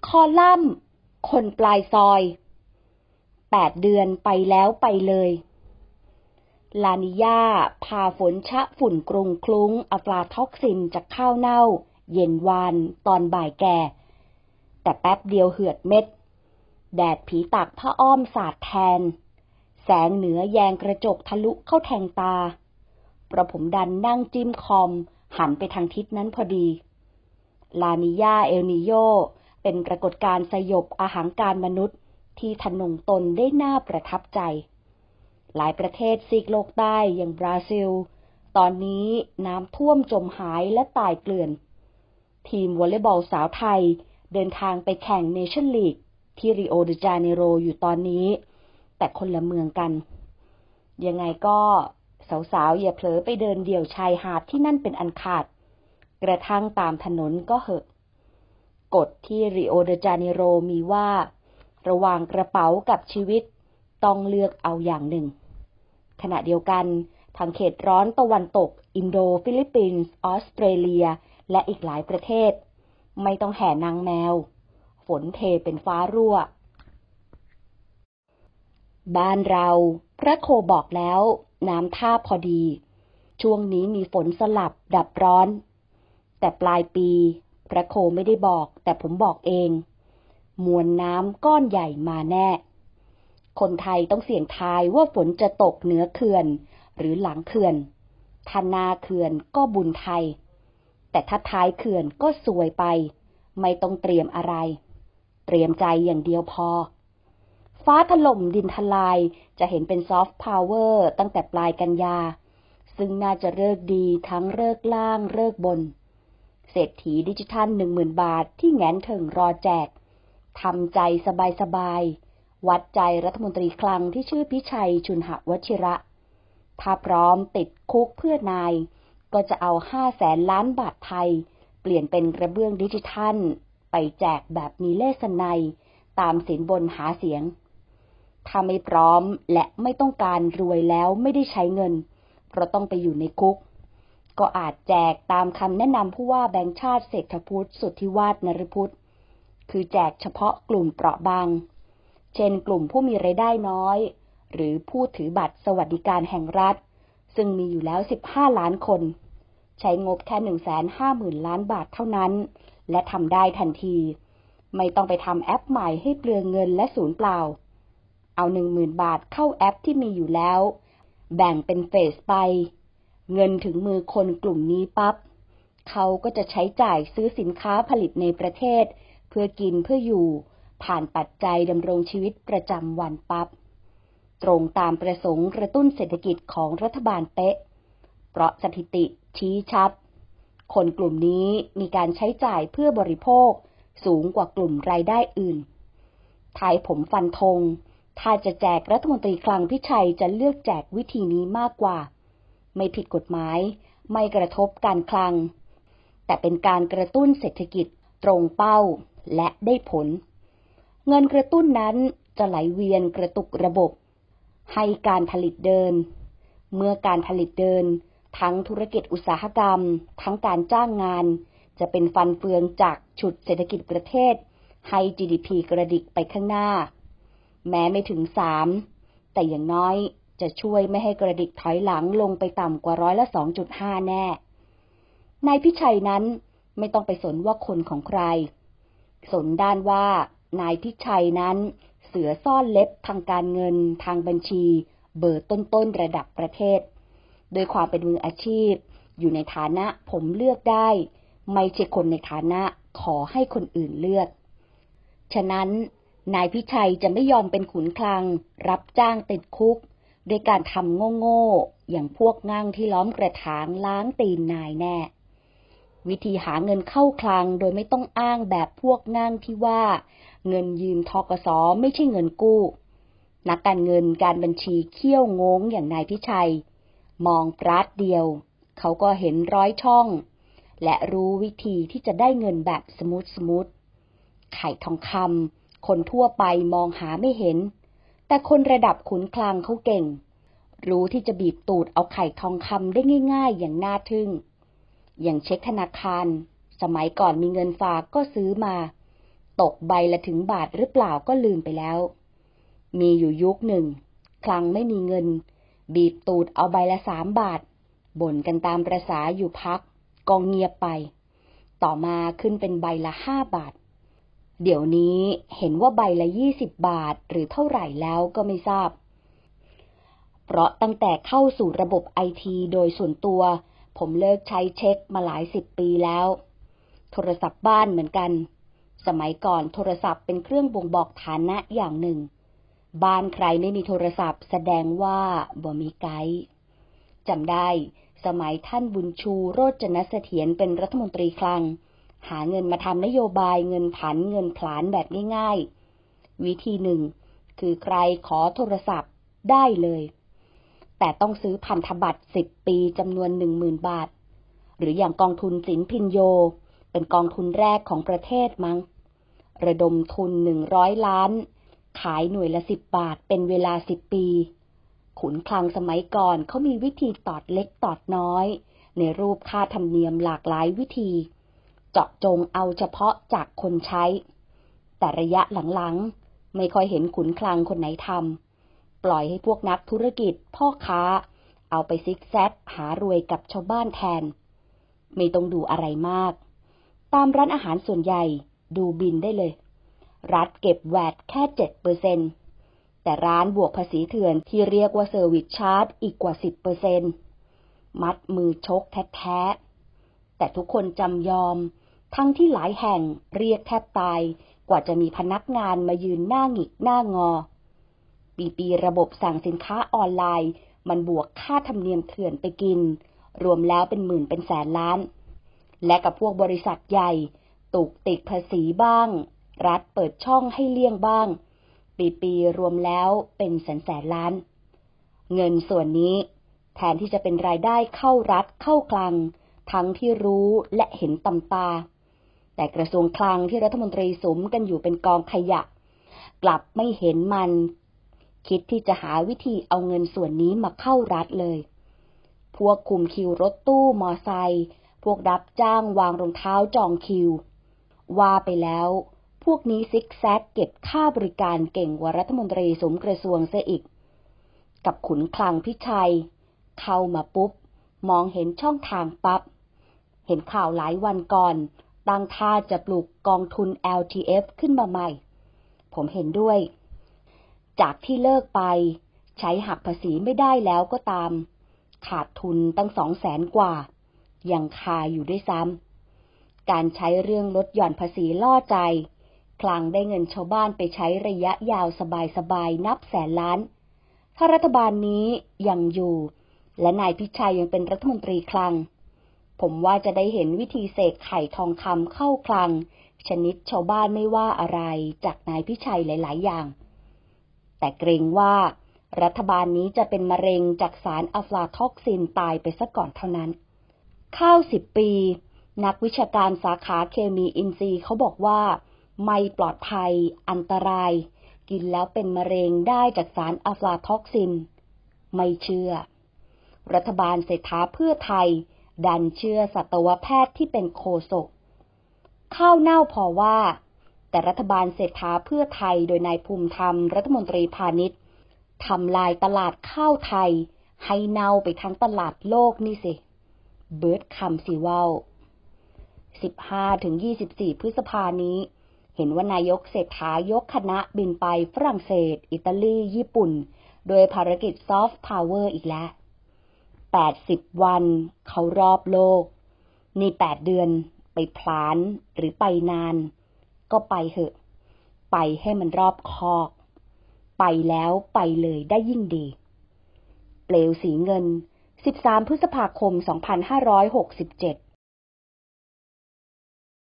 คอลัมน์คนปลายซอย8 เดือนไปแล้วไปเลยลานิญาพาฝนชะฝุ่นกรุงคลุ้งอัฟลาท็อกซินจากข้าวเน่าเย็นวานตอนบ่ายแก่แต่แป๊บเดียวเหือดเม็ดแดดผีตักผ้าอ้อมสาดแทนแสงเหนือแยงกระจกทะลุเข้าแทงตาประผมดันนั่งจิ้มคอมหันไปทางทิศนั้นพอดีลานิญาเอลนิโยเป็นปรากฏการณ์สยบอหังการมนุษย์ที่ทะนงตนได้น่าประทับใจหลายประเทศซีกโลกใต้อย่างบราซิลตอนนี้น้ำท่วมจมหายและตายเกลื่อนทีมวอลเลย์บอลสาวไทยเดินทางไปแข่งเนชั่นลีกที่ริโอเดจาเนโรอยู่ตอนนี้แต่คนละเมืองกันยังไงก็สาวๆอย่าเผลอไปเดินเดี่ยวชายหาดที่นั่นเป็นอันขาดกระทั่งตามถนนก็เหอะกฎที่ริโอเดจาเนโรมีว่าระหว่างกระเป๋ากับชีวิตต้องเลือกเอาอย่างหนึ่งขณะเดียวกันทางเขตร้อนตะวันตกอินโดฟิลิปปินส์ออสเตรเลียและอีกหลายประเทศไม่ต้องแห่นางแมวฝนเทเป็นฟ้ารั่วบ้านเราพระโคบอกแล้วน้ำท่าพอดีช่วงนี้มีฝนสลับดับร้อนแต่ปลายปีพระโคไม่ได้บอกแต่ผมบอกเองมวลน้ำก้อนใหญ่มาแน่คนไทยต้องเสี่ยงทายว่าฝนจะตกเหนือเขื่อนหรือหลังเขื่อนถ้านาเขื่อนก็บุญไทยแต่ถ้าท้ายเขื่อนก็ซวยไปไม่ต้องเตรียมอะไรเตรียมใจอย่างเดียวพอฟ้าถล่มดินทลายจะเห็นเป็นซอฟต์พาวเวอร์ตั้งแต่ปลายกันยาซึ่งน่าจะฤกษ์ดีทั้งฤกษ์ล่างฤกษ์บนเศรษฐีดิจิทัล 10,000 บาทที่แงนเถิงรอแจกทำใจสบายๆวัดใจรัฐมนตรีคลังที่ชื่อพิชัยชุนหวชิระถ้าพร้อมติดคุกเพื่อนายก็จะเอา500,000 ล้านบาทไทยเปลี่ยนเป็นกระเบื้องดิจิทัลไปแจกแบบมีเลขนัยตามสินบนหาเสียงถ้าไม่พร้อมและไม่ต้องการรวยแล้วไม่ได้ใช้เงินเพราะต้องไปอยู่ในคุกก็อาจแจกตามคำแนะนำผู้ว่าแบงก์ชาติเศรษฐพุทธสุทธิวาฒนฤพุทธคือแจกเฉพาะกลุ่มเปราะบางเช่นกลุ่มผู้มีรายได้น้อยหรือผู้ถือบัตรสวัสดิการแห่งรัฐซึ่งมีอยู่แล้ว15 ล้านคนใช้งบแค่ 150,000 ล้านบาทเท่านั้นและทำได้ทันทีไม่ต้องไปทำแอปใหม่ให้เปลืองเงินและสูญเปล่าเอา 10,000 บาทเข้าแอปที่มีอยู่แล้วแบ่งเป็นเฟสไปเงินถึงมือคนกลุ่มนี้ปั๊บเขาก็จะใช้จ่ายซื้อสินค้าผลิตในประเทศเพื่อกินเพื่ออยู่ผ่านปัจจัยดำรงชีวิตประจำวันปั๊บตรงตามประสงค์กระตุ้นเศรษฐกิจของรัฐบาลเป๊ะเพราะสถิติชี้ชัดคนกลุ่มนี้มีการใช้จ่ายเพื่อบริโภคสูงกว่ากลุ่มรายได้อื่นท้ายผมฟันธงถ้าจะแจกรัฐมนตรีคลังพิชัยจะเลือกแจกวิธีนี้มากกว่าไม่ผิดกฎหมายไม่กระทบการคลังแต่เป็นการกระตุ้นเศรษฐกิจตรงเป้าและได้ผลเงินกระตุ้นนั้นจะไหลเวียนกระตุกระบบให้การผลิตเดินเมื่อการผลิตเดินทั้งธุรกิจอุตสาหกรรมทั้งการจ้างงานจะเป็นฟันเฟืองจากฉุดเศรษฐกิจประเทศให้ GDP กระดิกไปข้างหน้าแม้ไม่ถึง3แต่อย่างน้อยจะช่วยไม่ให้กระดิกถอยหลังลงไปต่ำกว่า2.5%แน่นายพิชัยนั้นไม่ต้องไปสนว่าคนของใครสนด้านว่านายพิชัยนั้นเสือซ่อนเล็บทางการเงินทางบัญชีเบอร์ต้นๆระดับประเทศโดยความเป็นมืออาชีพอยู่ในฐานะผมเลือกได้ไม่ใช่คนในฐานะขอให้คนอื่นเลือกฉะนั้นนายพิชัยจะไม่ยอมเป็นขุนคลังรับจ้างติดคุกโดยการทำโง่ๆอย่างพวกงั่งที่ล้อมกระถางล้างตีนนายแน่วิธีหาเงินเข้าคลังโดยไม่ต้องอ้างแบบพวกงั่งที่ว่าเงินยืมธกส.ไม่ใช่เงินกู้นักการเงินการบัญชีเขี้ยวงงอย่างนายพิชัยมองปราดเดียวเขาก็เห็น100 ช่องและรู้วิธีที่จะได้เงินแบบสมูทไข่ทองคำคนทั่วไปมองหาไม่เห็นแต่คนระดับขุนคลังเขาเก่งรู้ที่จะบีบตูดเอาไข่ทองคำได้ง่ายๆอย่างน่าทึ่งอย่างเช็คธนาคารสมัยก่อนมีเงินฝากก็ซื้อมาตกใบละถึงบาทหรือเปล่าก็ลืมไปแล้วมีอยู่ยุคหนึ่งคลังไม่มีเงินบีบตูดเอาใบละ3 บาทบ่นกันตามประสาอยู่พักก็เงียบไปต่อมาขึ้นเป็นใบละ5 บาทเดี๋ยวนี้เห็นว่าใบละ20 บาทหรือเท่าไหร่แล้วก็ไม่ทราบเพราะตั้งแต่เข้าสู่ระบบไอทีโดยส่วนตัวผมเลิกใช้เช็คมาหลาย10 ปีแล้วโทรศัพท์บ้านเหมือนกันสมัยก่อนโทรศัพท์เป็นเครื่องบ่งบอกฐานะอย่างหนึ่งบ้านใครไม่มีโทรศัพท์แสดงว่าบ่มีไกด์จำได้สมัยท่านบุญชูโรจนเสถียรเป็นรัฐมนตรีคลังหาเงินมาทำนโยบายเงินผันเงินผลาญแบบง่ายๆวิธีหนึ่งคือใครขอโทรศัพท์ได้เลยแต่ต้องซื้อพันธบัตร10 ปีจำนวน 10,000 บาทหรืออย่างกองทุนสินพินโยเป็นกองทุนแรกของประเทศมั้งระดมทุน100 ล้านขายหน่วยละ10 บาทเป็นเวลา10 ปีขุนคลังสมัยก่อนเขามีวิธีตอดเล็กตอดน้อยในรูปค่าธรรมเนียมหลากหลายวิธีเจาะจงเอาเฉพาะจากคนใช้แต่ระยะหลังๆไม่ค่อยเห็นขุนคลังคนไหนทำปล่อยให้พวกนักธุรกิจพ่อค้าเอาไปซิกแซกหารวยกับชาวบ้านแทนไม่ต้องดูอะไรมากตามร้านอาหารส่วนใหญ่ดูบิลได้เลยรัฐเก็บแวตแค่ 7%แต่ร้านบวกภาษีเถื่อนที่เรียกว่าเซอร์วิสชาร์จอีกกว่า 10%มัดมือชกแท้ๆแต่ทุกคนจำยอมทั้งที่หลายแห่งเรียกแทบตายกว่าจะมีพนักงานมายืนหน้าหงิกหน้างอปีระบบสั่งสินค้าออนไลน์มันบวกค่าธรรมเนียมเถื่อนไปกินรวมแล้วเป็นหมื่นเป็นแสนล้านและกับพวกบริษัทใหญ่ตุกติดภาษีบ้างรัฐเปิดช่องให้เลี่ยงบ้างปีรวมแล้วเป็นแสนล้านเงินส่วนนี้แทนที่จะเป็นรายได้เข้ารัฐเข้าคลังทั้งที่รู้และเห็นตำตาแต่กระทรวงคลังที่รัฐมนตรีสุมกันอยู่เป็นกองขยะกลับไม่เห็นมันคิดที่จะหาวิธีเอาเงินส่วนนี้มาเข้ารัฐเลยพวกคุมคิวรถตู้มอไซค์พวกรับจ้างวางรองเท้าจองคิวว่าไปแล้วพวกนี้ซิกแซกเก็บค่าบริการเก่งกว่ารัฐมนตรีสมกระทรวงเสียอีกกับขุนคลังพิชัยเข้ามาปุ๊บมองเห็นช่องทางปั๊บเห็นข่าวหลายวันก่อนตั้งท่าจะปลูกกองทุน LTF ขึ้นมาใหม่ผมเห็นด้วยจากที่เลิกไปใช้หักภาษีไม่ได้แล้วก็ตามขาดทุนตั้ง200,000 กว่ายังคาอยู่ด้วยซ้ำการใช้เรื่องลดหย่อนภาษีล่อใจคลังได้เงินชาวบ้านไปใช้ระยะยาวสบายๆนับแสนล้านถ้ารัฐบาลนี้ยังอยู่และนายพิชัยยังเป็นรัฐมนตรีคลังผมว่าจะได้เห็นวิธีเสกไข่ทองคำเข้าคลังชนิดชาวบ้านไม่ว่าอะไรจากนายพิชัยหลายๆอย่างแต่เกรงว่ารัฐบาลนี้จะเป็นมะเร็งจากสารอะฟลาท็อกซินตายไปซะก่อนเท่านั้นข้าว10 ปีนักวิชาการสาขาเคมีอินทรีย์เขาบอกว่าไม่ปลอดภัยอันตรายกินแล้วเป็นมะเร็งได้จากสารอะฟลาท็อกซินไม่เชื่อรัฐบาลเศรษฐาเพื่อไทยดันเชื่อสัตวแพทย์ที่เป็นโฆษกข้าวเน่าพอว่าแต่รัฐบาลเศรษฐาเพื่อไทยโดยนายภูมิธรรมรัฐมนตรีพาณิชย์ทำลายตลาดข้าวไทยให้เน่าไปทั้งตลาดโลกนี่สิเบิร์ดคำสิว่าว15-24 พฤษภานี้เห็นว่านายกเศรษฐายกคณะบินไปฝรั่งเศสอิตาลีญี่ปุ่นโดยภารกิจซอฟต์พาวเวอร์อีกแล้ว80 วันเขารอบโลกนี่8 เดือนไปพลานหรือไปนานก็ไปเหอะไปให้มันรอบคอบไปแล้วไปเลยได้ยิ่งดีเปลวสีเงิน13 พฤษภาคม 2567